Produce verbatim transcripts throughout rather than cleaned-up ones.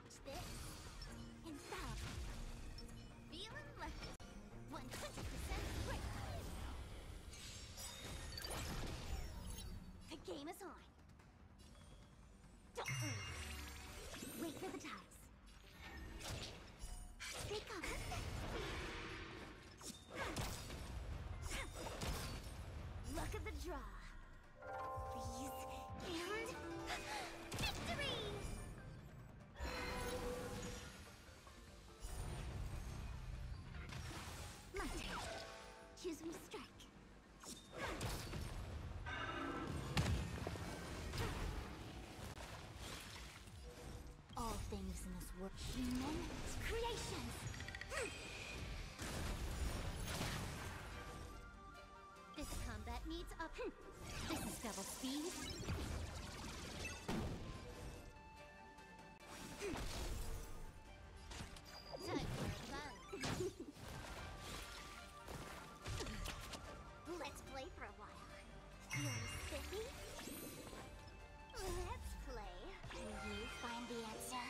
Watch this. Infallible. Feeling lucky. one hundred percent great. The game is on. Don't move. Wait for the ties. They come. Luck of the draw. Please. And victory! My turn. Choose me to strike. All things in this world, human creations. This combat needs up. This is double speed. Time for fun. Let's play for a while. Feeling spiffy? Let's play. Can you find the answer?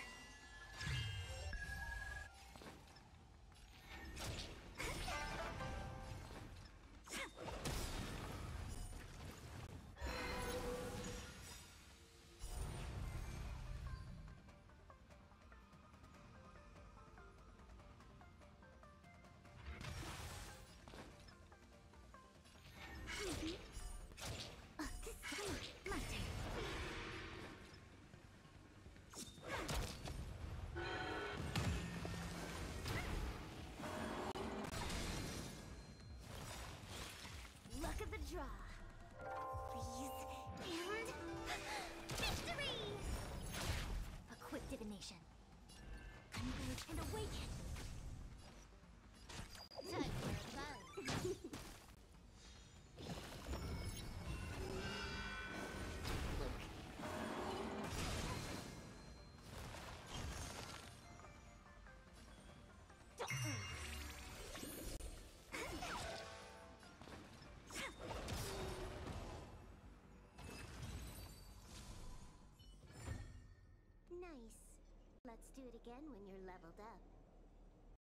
Luck of the draw. Please. And victory! A quick divination. Converge and awaken. Time for fun. Look. Don't move. Nice. Let's do it again when you're leveled up.